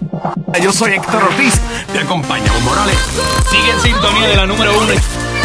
Yo soy Héctor Ortiz, te acompaña Evo Morales. Sigue en sintonía de la número 1.